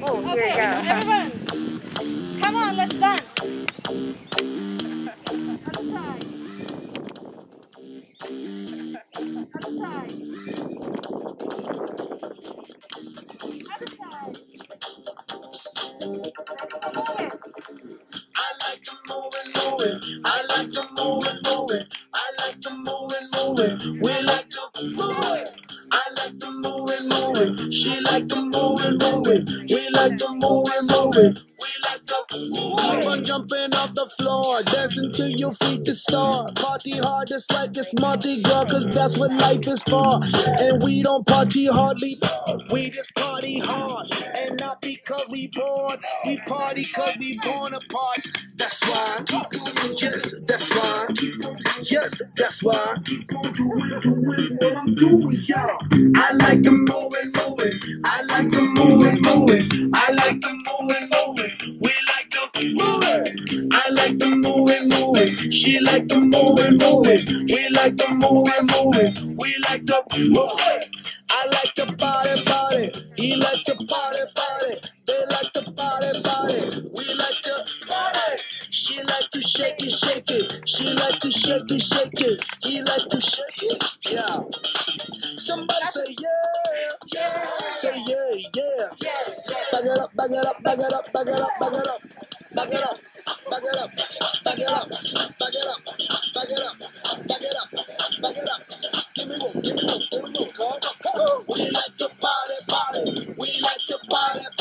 Oh, here we Okay, go. everyone, come on, let's dance. Other side. Other side. Other side. I like to move and move it. I like to move and move it. I like to move and move it. We like to move it. I like to move and move it. She like to move and move it. We like to move and move it. We like to move it. Keep on jumping off the floor, dancing till your feet is sore. Party hard just like it's Mardi Gras, cause that's what life is for. And we don't party hardly, we just party hard. And not because we bored, we party cause we born apart. That's why, yes, that's why, yes, that's why. Keep on doing what I'm doing, y'all. I like to move and move it. I like to move and move it. I like to move and move it. We like to move it. I like to move and move it. She like to move and move it. We like to move and move it. We like to move it. I like to party. He like to party. They like to party. We like to party. She like to shake it. She like to shake it. He like to shake it. Yeah. Somebody say yeah. Say yeah. Back it up. Back it up. Back it up. Back it up. Back it up. Back it up. Back it up. Back it up. Back it up. Back it up. Back it up. Back it up. Give me more. Come on. We like to party. We like to party.